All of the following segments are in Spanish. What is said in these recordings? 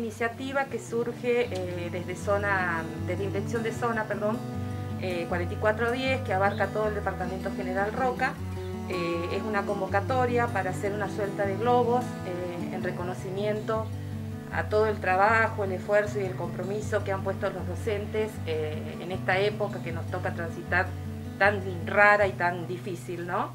iniciativa que surge desde Inspección de Zona, 4410, que abarca todo el Departamento General Roca. Es una convocatoria para hacer una suelta de globos en reconocimiento a todo el trabajo, el esfuerzo y el compromiso que han puesto los docentes en esta época que nos toca transitar tan rara y tan difícil, ¿no?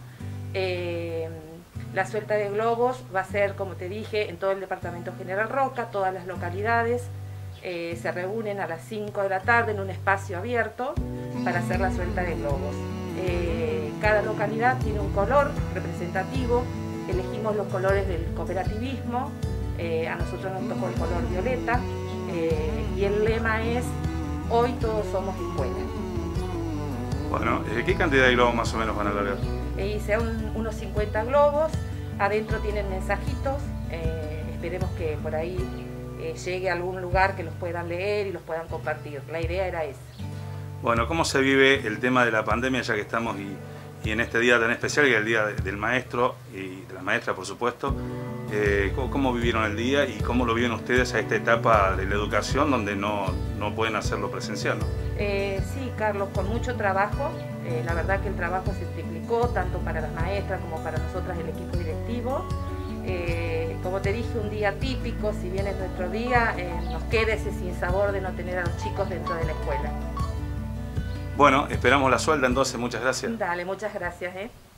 La suelta de globos va a ser, como te dije, en todo el Departamento General Roca, todas las localidades se reúnen a las 5 de la tarde en un espacio abierto para hacer la suelta de globos. Cada localidad tiene un color representativo, elegimos los colores del cooperativismo, a nosotros nos tocó el color violeta y el lema es: hoy todos somos escuela. Bueno, ¿qué cantidad de globos más o menos van a largar? Hice unos 50 globos, adentro tienen mensajitos, esperemos que por ahí llegue a algún lugar que los puedan leer y los puedan compartir. La idea era esa. Bueno, ¿cómo se vive el tema de la pandemia, ya que estamos y en este día tan especial, que es el Día del Maestro y de la Maestra, por supuesto? ¿Cómo vivieron el día y cómo lo viven ustedes a esta etapa de la educación donde no pueden hacerlo presencial, ¿no? Sí, Carlos, con mucho trabajo. La verdad que el trabajo se triplicó, tanto para las maestras como para nosotras, el equipo directivo. Como te dije, un día típico, si bien es nuestro día, nos queda ese sinsabor de no tener a los chicos dentro de la escuela. Bueno, esperamos la suelta entonces, muchas gracias. Dale, muchas gracias.